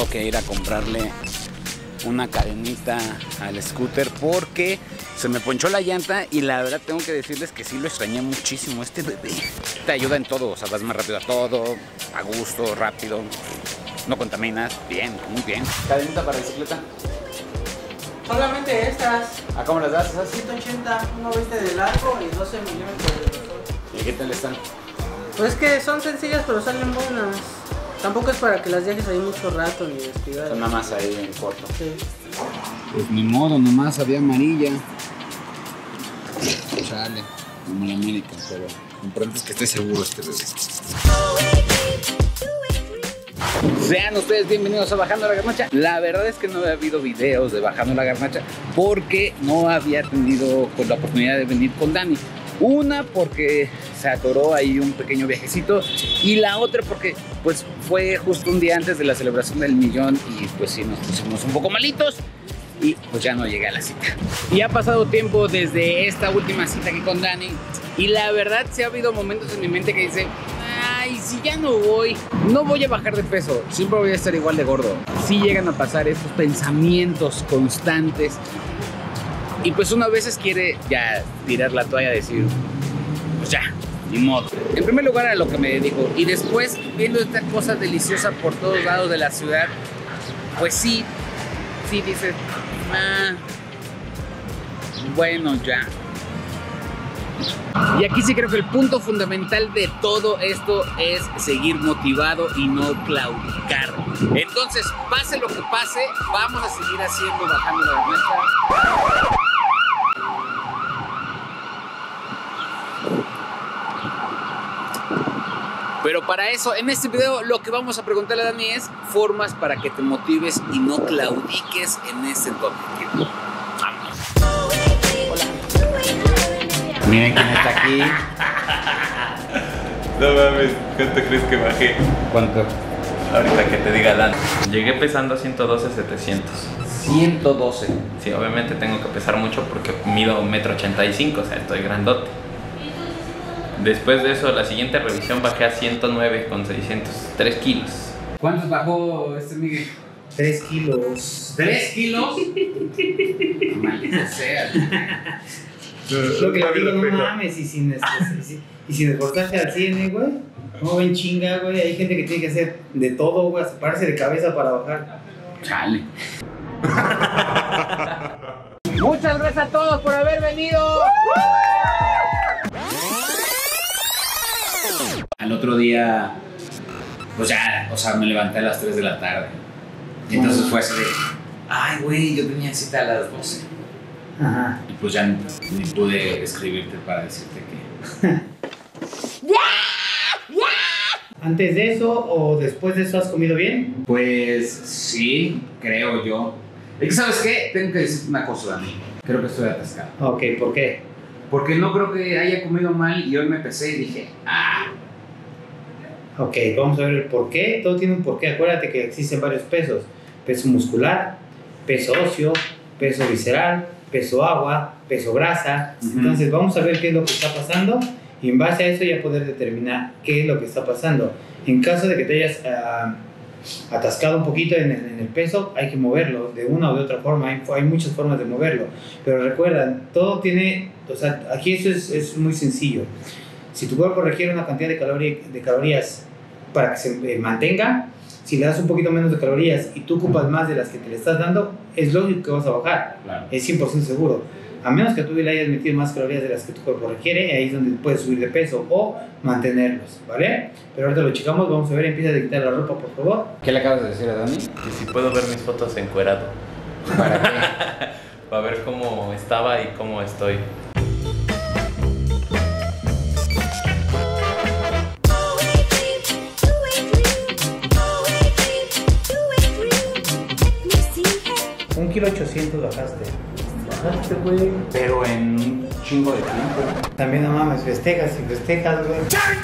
que ir a comprarle una cadenita al scooter porque se me ponchó la llanta y la verdad tengo que decirles que sí lo extrañé muchísimo. Este bebé te ayuda en todo, o sea, vas más rápido a todo, a gusto, rápido, no contaminas, bien, muy bien. ¿Cadenita para bicicleta? Solamente estas. ¿A cómo las das esas? 180, 1.20 de largo y 12 milímetros de grosor. ¿Y qué tal están? Pues que son sencillas pero salen buenas. Tampoco es para que las dejes ahí mucho rato ni descuidadas. Son nada más ahí en corto. Sí. Pues ni modo, nomás había amarilla. Chale, como la América, pero lo importante es que esté seguro este bebé. Sean ustedes bienvenidos a Bajando la Garnacha. La verdad es que no había habido videos de Bajando la Garnacha porque no había tenido la oportunidad de venir con Dani. Una porque se atoró ahí un pequeño viajecito y la otra porque pues fue justo un día antes de la celebración del millón y pues sí nos pusimos un poco malitos y pues ya no llegué a la cita. Y ha pasado tiempo desde esta última cita aquí con Dani y la verdad sí ha habido momentos en mi mente que dicen: ay, si ya no voy a bajar de peso, siempre voy a estar igual de gordo. Sí llegan a pasar estos pensamientos constantes y pues uno a veces quiere ya tirar la toalla y decir, pues ya, ni modo. En primer lugar a lo que me dedico y después viendo esta cosa deliciosa por todos lados de la ciudad, pues sí dices, bueno, ya. Y aquí sí creo que el punto fundamental de todo esto es seguir motivado y no claudicar. Entonces, pase lo que pase, vamos a seguir haciendo Bajando la Garnacha. Pero para eso, en este video, lo que vamos a preguntarle a Dani es formas para que te motives y no claudiques en este objetivo. Vamos. Hola. Miren quién está aquí. No mames, ¿cuánto crees que bajé? ¿Cuánto? Ahorita que te diga Dan. Llegué pesando 112, 700. 112. Sí, obviamente tengo que pesar mucho porque mido 1,85 m, o sea, estoy grandote. Después de eso, la siguiente revisión bajé a 109 con 603 kilos. ¿Cuántos bajó este Miguel? 3 kilos. ¿3 kilos? Maldita sea. Lo que le digo, no mames, y sin esforzarse al 100, güey. No ven chinga, güey. Hay gente que tiene que hacer de todo, güey, hasta pararse de cabeza para bajar. Chale. Muchas gracias a todos por haber venido. Al otro día, pues ya, o sea, me levanté a las 3 de la tarde. Y entonces fue así de, ay, güey, yo tenía cita a las 12. Ajá. Y pues ya ni pude escribirte para decirte que... ¿Antes de eso o después de eso has comido bien? Pues sí, creo yo. Es que, ¿sabes qué? Tengo que decirte una cosa, Dani. Creo que estoy atascado. Ok, ¿por qué? Porque no creo que haya comido mal y hoy me pesé y dije, Ok, vamos a ver el por qué. Todo tiene un porqué. Acuérdate que existen varios pesos. Peso muscular, peso óseo, peso visceral, peso agua, peso grasa. Entonces vamos a ver qué es lo que está pasando y en base a eso ya poder determinar qué es lo que está pasando. En caso de que te hayas atascado un poquito en el peso, hay que moverlo de una o de otra forma. Hay muchas formas de moverlo. Pero recuerda, todo tiene... O sea, aquí eso es muy sencillo. Si tu cuerpo requiere una cantidad de calorías para que se mantenga, si le das un poquito menos de calorías y tú ocupas más de las que te le estás dando, es lógico que vas a bajar. Claro. Es 100% seguro. A menos que tú le hayas metido más calorías de las que tu cuerpo requiere, ahí es donde puedes subir de peso o mantenerlos, ¿vale? Pero ahorita lo checamos, vamos a ver, empieza a quitar la ropa, por favor. ¿Qué le acabas de decir a Dani? Que si puedo ver mis fotos encuerado. ¿Para qué? Para ver cómo estaba y cómo estoy. Un kilo 800 bajaste. Bajaste, güey. Pero en un chingo de tiempo. También no mames, festejas y festejas, güey.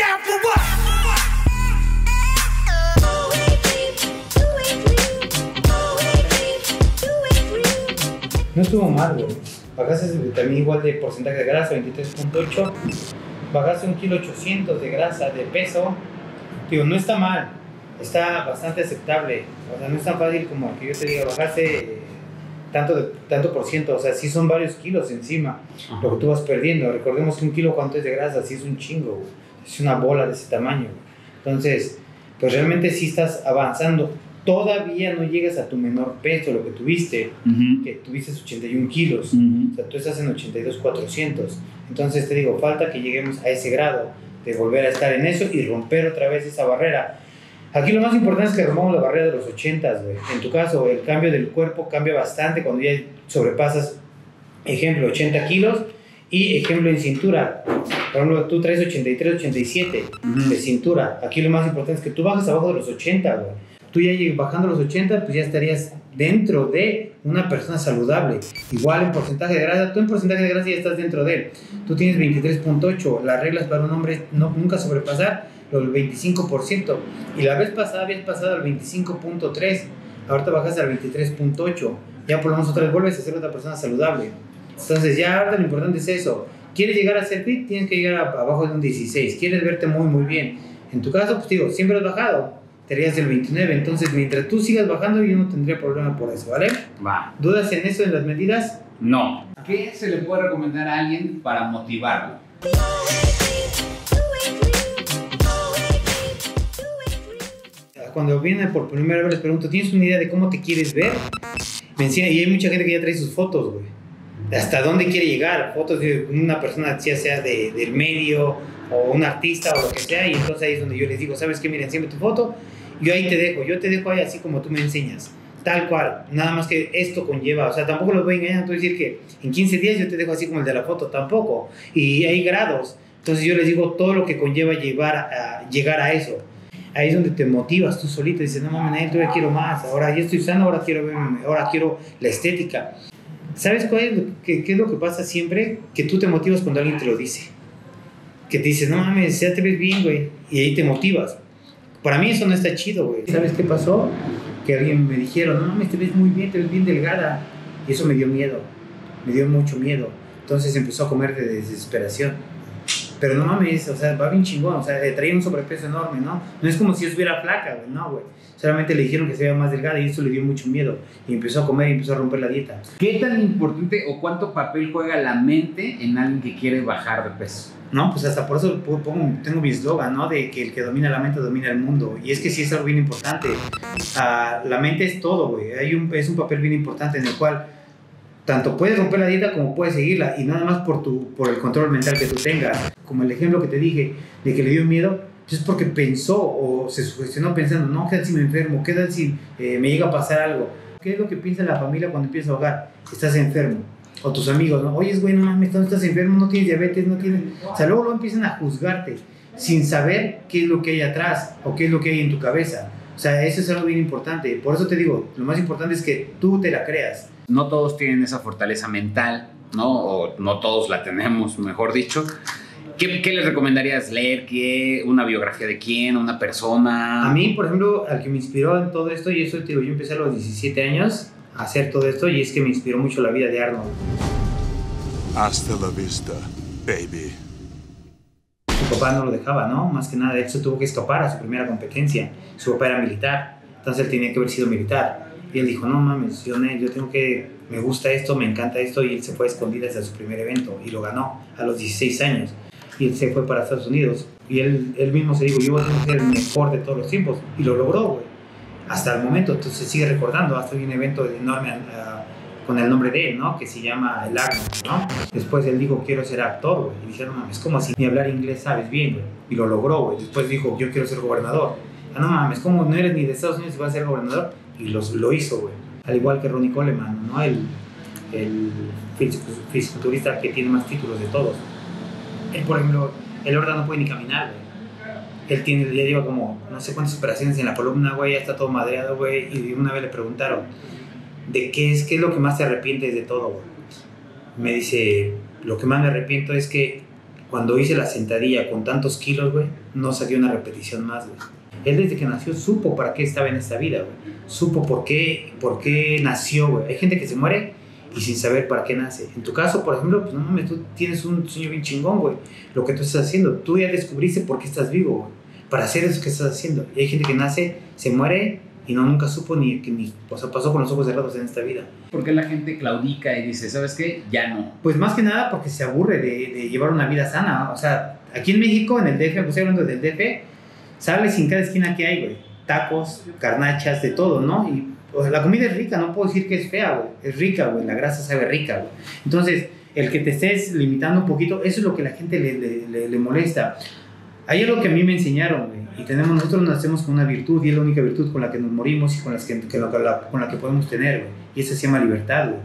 No estuvo mal, güey. Bajaste también igual de porcentaje de grasa, 23.8. Bajaste 1,800 kg de grasa, de peso. Digo, no está mal. está bastante aceptable. O sea, no es tan fácil como que yo te diga bajarse tanto por ciento. O sea, sí son varios kilos encima lo que tú vas perdiendo. Recordemos que 1 kilo cuánto es de grasa, sí es un chingo, güey. Es una bola de ese tamaño, güey. Entonces, pues realmente sí estás avanzando. Todavía no llegas a tu menor peso, lo que tuviste, que tuviste 81 kilos. O sea, tú estás en 82,400. Entonces te digo, falta que lleguemos a ese grado de volver a estar en eso y romper otra vez esa barrera. Aquí lo más importante es que rompamos la barrera de los 80, güey. En tu caso, el cambio del cuerpo cambia bastante cuando ya sobrepasas, ejemplo, 80 kilos y ejemplo en cintura. Por ejemplo, tú traes 83, 87 de cintura. Aquí lo más importante es que tú bajes abajo de los 80, güey. Tú ya bajando los 80, pues ya estarías dentro de una persona saludable. Igual en porcentaje de grasa, tú en porcentaje de grasa ya estás dentro de él. Tú tienes 23,8. Las reglas para un hombre nunca sobrepasar el 25%. Y la vez pasada habías pasado al 25,3. Ahorita bajas al 23,8. Ya por lo menos otra vez vuelves a ser otra persona saludable. Entonces ya ahora lo importante es eso. ¿Quieres llegar a ser fit? Tienes que llegar abajo de un 16. ¿Quieres verte muy muy bien? En tu caso, pues digo, siempre has bajado. Serías del 29, entonces mientras tú sigas bajando yo no tendría problema por eso, ¿vale? Va. ¿Dudas en eso, en las medidas? No. ¿Qué se le puede recomendar a alguien para motivarlo? Cuando vienen por primera vez les pregunto, ¿tienes una idea de cómo te quieres ver? Me enseñan, y hay mucha gente que ya trae sus fotos, güey. ¿Hasta dónde quiere llegar? Fotos de una persona, ya sea del medio o un artista o lo que sea, y entonces ahí es donde yo les digo, ¿sabes qué? Miren, siempre tu foto, yo ahí te dejo ahí así como tú me enseñas, tal cual, nada más que esto conlleva, o sea, tampoco los voy a engañar, tú decir que en 15 días yo te dejo así como el de la foto, tampoco, y hay grados, entonces yo les digo todo lo que conlleva llegar a eso. Ahí es donde te motivas tú solito, dices, no mames, todavía quiero más, ahora ya estoy sano, ahora quiero verme, ahora quiero la estética. ¿Sabes qué es lo que pasa siempre? Que tú te motivas cuando alguien te lo dice. Que te dice, no mames, ya te ves bien, güey. Y ahí te motivas. Para mí eso no está chido, güey. ¿Sabes qué pasó? Que alguien me dijeron, no mames, te ves muy bien, te ves bien delgada. Y eso me dio miedo. Me dio mucho miedo. Entonces empezó a comer de desesperación. Pero no mames, o sea, va bien chingón. O sea, traía un sobrepeso enorme, ¿no? No es como si yo estuviera flaca, güey. No, güey. Solamente le dijeron que se veía más delgada y eso le dio mucho miedo. Y empezó a comer y empezó a romper la dieta. ¿Qué tan importante o cuánto papel juega la mente en alguien que quiere bajar de peso? No, pues hasta por eso tengo mi eslogan, ¿no? De que el que domina la mente domina el mundo. Y es que sí es algo bien importante. La mente es todo, güey. Es un papel bien importante en el cual tanto puedes romper la dieta como puedes seguirla. Y nada más por el control mental que tú tengas. Como el ejemplo que te dije de que le dio miedo, pues es porque pensó o se sugestionó pensando, no, ¿qué tal si me enfermo? ¿Qué tal si me llega a pasar algo? ¿Qué es lo que piensa la familia cuando empieza a ahogar? Estás enfermo. O tus amigos, ¿no? Oye, güey, no mames, no estás enfermo, no tienes diabetes, no tienes... O sea, luego empiezan a juzgarte sin saber qué es lo que hay atrás o qué es lo que hay en tu cabeza. O sea, eso es algo bien importante. Por eso te digo, lo más importante es que tú te la creas. No todos tienen esa fortaleza mental, ¿no? O no todos la tenemos, mejor dicho. ¿Qué les recomendarías leer? ¿Una biografía de quién? ¿Una persona? A mí, por ejemplo, al que me inspiró en todo esto, y eso te digo, yo empecé a los 17 años a hacer todo esto, y es que me inspiró mucho la vida de Arnold. Hasta la vista, baby. Su papá no lo dejaba, ¿no? Más que nada, él se tuvo que escapar a su primera competencia. Su papá era militar, entonces él tenía que haber sido militar. Y él dijo, no mames, yo tengo que... Me gusta esto, me encanta esto, y él se fue a escondidas a su primer evento, y lo ganó a los 16 años. Y él se fue para Estados Unidos. Y él mismo se dijo, yo voy a ser el mejor de todos los tiempos. Y lo logró, güey. Hasta el momento, entonces se sigue recordando. Hasta un evento enorme con el nombre de él, ¿no? Que se llama el Arnold, ¿no? Después él dijo, quiero ser actor, güey. Y dijeron, no mames, ¿cómo así? Ni hablar inglés sabes bien, güey. Y lo logró, güey. Después dijo, yo quiero ser gobernador. Ah, no mames, ¿cómo no eres ni de Estados Unidos y vas a ser gobernador? Y lo hizo, güey. Al igual que Ronnie Coleman, ¿no? El fisiculturista que tiene más títulos de todos. Él, por ejemplo, él ahora no puede ni caminar, güey. Él ya lleva como no sé cuántas operaciones en la columna, güey, ya está todo madreado, güey. Y una vez le preguntaron, ¿de qué es lo que más te arrepientes de todo, güey? Me dice, lo que más me arrepiento es que cuando hice la sentadilla con tantos kilos, güey, no saqué una repetición más, güey. Él desde que nació supo para qué estaba en esta vida, güey. Supo por qué nació, güey. Hay gente que se muere y sin saber para qué nace. En tu caso, por ejemplo, pues no mames, tú tienes un sueño bien chingón, güey. Lo que tú estás haciendo, tú ya descubriste por qué estás vivo, güey. para hacer eso que estás haciendo. Y hay gente que nace, se muere y nunca supo o sea, pasó con los ojos cerrados en esta vida. ¿Por qué la gente claudica y dice, ¿sabes qué? Ya no. Pues más que nada porque se aburre de llevar una vida sana. O sea, aquí en México, en el DF, pues estoy hablando del DF, sales en cada esquina que hay, güey. Tacos, garnachas, de todo, ¿no? Y o sea, la comida es rica, no puedo decir que es fea, güey. Es rica, güey. La grasa sabe rica, güey. Entonces, el que te estés limitando un poquito, eso es lo que la gente le molesta. Hay algo que a mí me enseñaron, güey. Y nosotros nacemos con una virtud, y es la única virtud con la que nos morimos y con la que podemos tener, güey. Y eso se llama libertad, güey.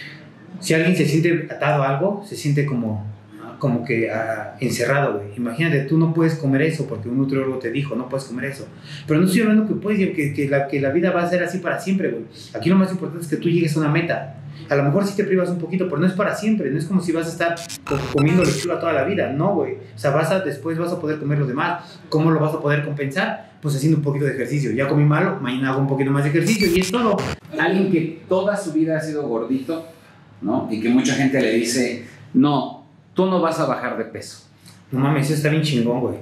Si alguien se siente atado a algo, se siente como que encerrado, güey. Imagínate, tú no puedes comer eso porque un nutriólogo te dijo, no puedes comer eso. Pero no estoy hablando que puedes, que la vida va a ser así para siempre, güey. Aquí lo más importante es que tú llegues a una meta. A lo mejor sí te privas un poquito, pero no es para siempre. No es como si vas a estar comiendo lechuga toda la vida. No, güey. O sea, después vas a poder comer lo demás. ¿Cómo lo vas a poder compensar? Pues haciendo un poquito de ejercicio. Ya comí malo, mañana hago un poquito más de ejercicio y es todo. Alguien que toda su vida ha sido gordito, ¿no? Y que mucha gente le dice, no, tú no vas a bajar de peso. No mames, eso está bien chingón, güey.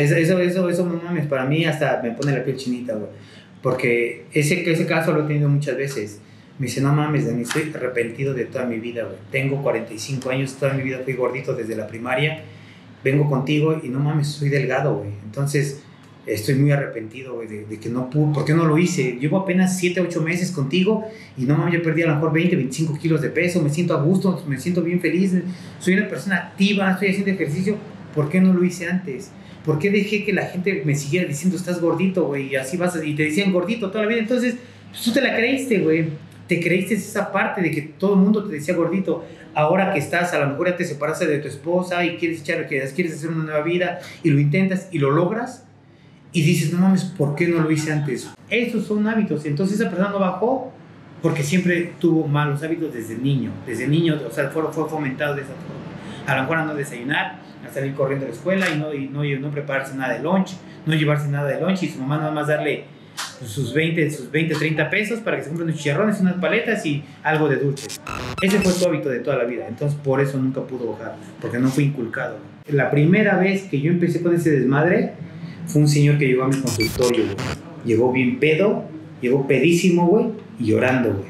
Eso, no mames, para mí hasta me pone la piel chinita, güey. Porque ese caso lo he tenido muchas veces. Me dice, no mames, Dani, estoy arrepentido de toda mi vida, güey. Tengo 45 años, toda mi vida fui gordito desde la primaria. Vengo contigo y no mames, soy delgado, güey. Entonces, estoy muy arrepentido, güey, de que no pude. ¿Por qué no lo hice? Llevo apenas 7, 8 meses contigo y no mames, yo perdí a lo mejor 20, 25 kilos de peso. Me siento a gusto, me siento bien feliz. Soy una persona activa, estoy haciendo ejercicio. ¿Por qué no lo hice antes? ¿Por qué dejé que la gente me siguiera diciendo, estás gordito, güey? Y así vas, y te decían gordito toda la vida. Entonces, pues, tú te la creíste, güey. Te creíste esa parte de que todo el mundo te decía gordito. Ahora que estás, a lo mejor ya te separaste de tu esposa y quieres hacer una nueva vida y lo intentas y lo logras y dices, no mames, ¿por qué no lo hice antes? Esos son hábitos. Entonces esa persona no bajó porque siempre tuvo malos hábitos desde niño. Desde niño, o sea, fue fomentado de esa forma. A lo mejor a no desayunar, a salir corriendo a la escuela y no prepararse nada de lunch, no llevarse nada de lunch y su mamá nada más darle sus 20, 30 pesos para que se compren unos chicharrones, unas paletas y algo de dulce. Ese fue su hábito de toda la vida. Entonces por eso nunca pudo bajar, porque no fue inculcado. La primera vez que yo empecé con ese desmadre fue un señor que llegó a mi consultorio, güey. Llegó bien pedo, llegó pedísimo, güey, y llorando, güey.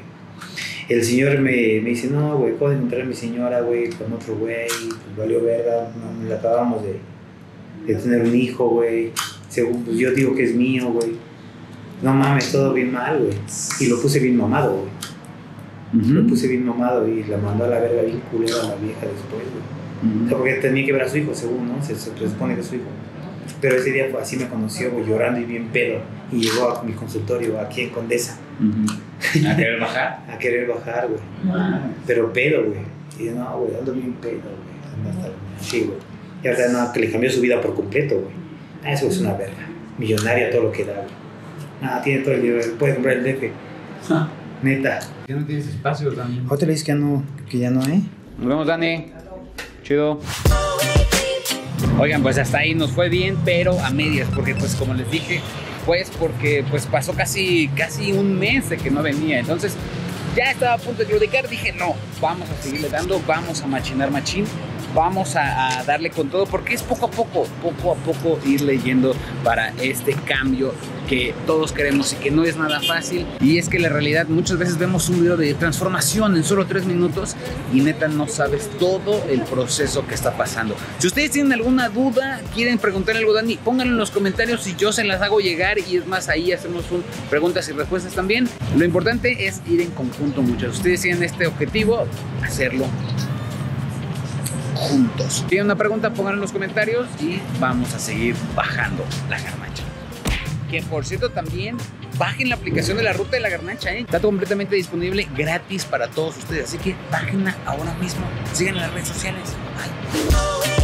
El señor me dice, no, güey, acabo de encontrar a mi señora, güey, con otro güey, pues valió verga, no, le acabamos de tener un hijo, güey. Según, pues yo digo que es mío, güey. No mames, todo bien mal, güey. Y lo puse bien mamado, güey. Lo puse bien mamado y la mandó a la verga bien culera a la vieja después, güey. O sea, porque tenía que ver a su hijo, según, ¿no? Se supone que es su hijo. Pero ese día fue así, me conoció, güey, llorando y bien pedo. Y llegó a mi consultorio aquí en Condesa. ¿A querer bajar? A querer bajar, güey. Pero pedo, güey. Y yo, no, güey, ando bien pedo, güey. Sí, güey. Y ahora no, que le cambió su vida por completo, güey. Eso es una verga. Millonaria todo lo que da, güey. Nada, tiene todo el dinero, puede comprar el DF. Neta. Ya no tienes espacio, Dani. Otra vez que ya no, ¿eh? Nos vemos, Dani. Chido. Oigan, pues hasta ahí nos fue bien, pero a medias, porque pues como les dije, porque pasó casi un mes de que no venía. Entonces ya estaba a punto de claudicar, dije no, vamos a seguirle dando, vamos a machinar machín. Vamos a darle con todo porque es poco a poco ir leyendo para este cambio que todos queremos y que no es nada fácil. Y es que la realidad, muchas veces vemos un video de transformación en solo 3 minutos y neta no sabes todo el proceso que está pasando. Si ustedes tienen alguna duda, quieren preguntarle algo a Dani, pónganlo en los comentarios y yo se las hago llegar. Y es más, ahí hacemos preguntas y respuestas también. Lo importante es ir en conjunto, muchachos. Ustedes tienen este objetivo, hacerlo juntos. Si tienen una pregunta, pónganla en los comentarios y vamos a seguir bajando la garnacha. Que por cierto también bajen la aplicación de La Ruta de la Garnacha, ¿eh? Está completamente disponible gratis para todos ustedes, así que bájenla ahora mismo. Sigan en las redes sociales. Bye.